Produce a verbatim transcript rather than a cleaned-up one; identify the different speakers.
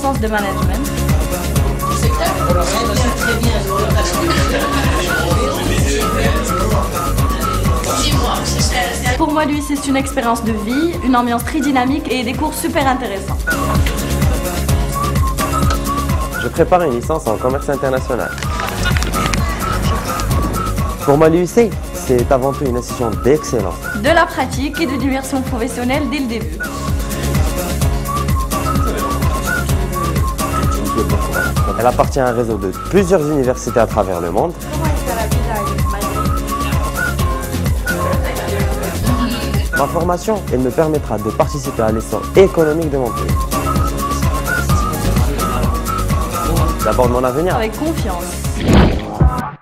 Speaker 1: sens de management. Pour moi, lui, c'est une expérience de vie, une ambiance très dynamique et des cours super intéressants.
Speaker 2: Je prépare une licence en commerce international. Pour moi, l'U I C, c'est avant tout une institution d'excellence.
Speaker 1: De la pratique et de l'immersion professionnelle dès le début.
Speaker 2: Elle appartient à un réseau de plusieurs universités à travers le monde. Ma formation, elle me permettra de participer à l'essor économique de mon pays. D'abord de mon avenir.
Speaker 1: Avec confiance.